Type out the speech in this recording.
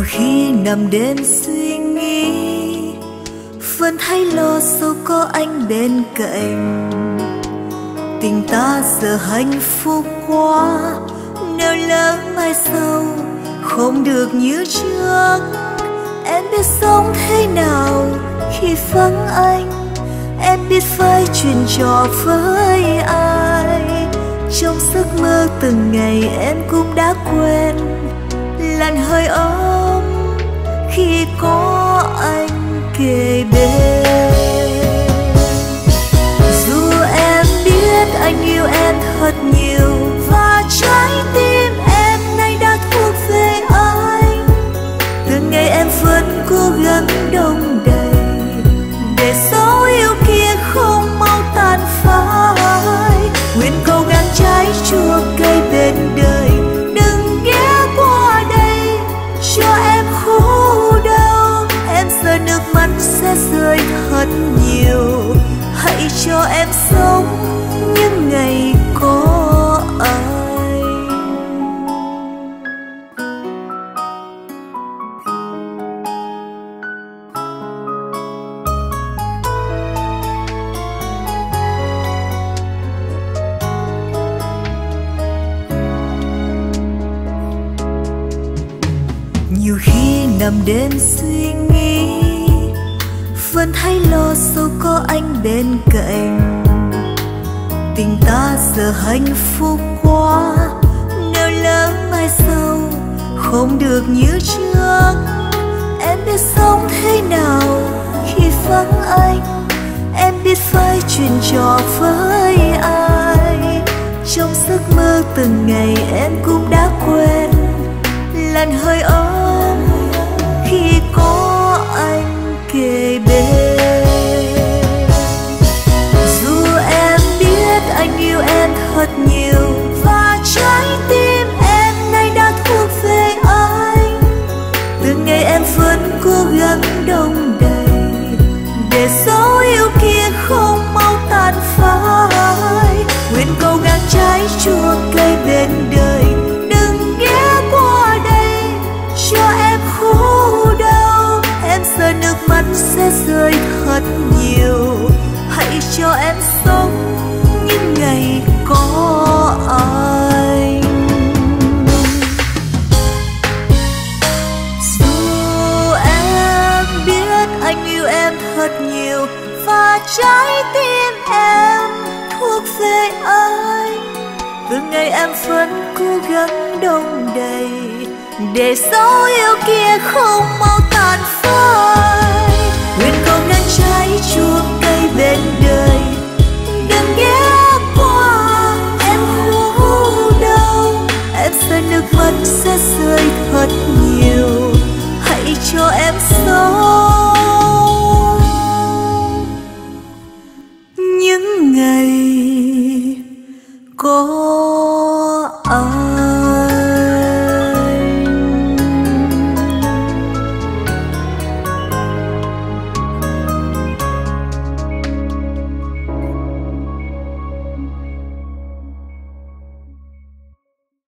Nhiều khi nằm đêm suy nghĩ, vẫn thấy lo sao có anh bên cạnh. Tình ta giờ hạnh phúc quá, nếu lỡ mai sau không được như trước. Em biết sống thế nào khi vắng anh, em biết phải chuyện trò với ai. Trong giấc mơ từng ngày em cũng đã quen làn hơi ấm khi có anh kề bên. Dù em biết anh yêu em thật nhiều và trái tim em nay đã thuộc về anh, từng ngày em vẫn cố gắng đong đầy để dấu yêu kia không mau tàn phai. Nguyện cố gắng trái chua cây bên đời, đừng ghé qua đây cho em khổ đau. Em sợ nước mắt sẽ rơi thật nhiều, hãy cho em sống những ngày có anh. Nhiều khi nằm đêm suy nghĩ, vẫn thấy lo sao có anh bên cạnh. Tình ta giờ hạnh phúc quá, nếu lỡ mai sau không được như trước. Em biết sống thế nào khi vắng anh, em biết phải chuyện trò với ai. Trong giấc mơ từng ngày em cũng đã quen làn hơi ấm khi có anh kề bên. Dù em biết anh yêu em thật nhiều và trái tim em nay đã thuộc về anh, từng ngày em vẫn cố gắng đong đầy để dấu yêu kia không mau tàn phai. Nguyện cố gắng trái chua cây bên đời, đừng ghé qua đây cho em khổ đau. Em sợ nước mắt sẽ rơi thật nhiều, hãy cho em sống những ngày có anh. Dù em biết anh yêu em thật nhiều và trái tim em thuộc về anh, từng ngày em vẫn cố gắng đong đầy để dấu yêu kia không mau tàn phai. Nguyện cố gắng trái chua cây bên đời, đừng ghé qua em khổ đau. Em sợ nước mắt sẽ rơi thật nhiều,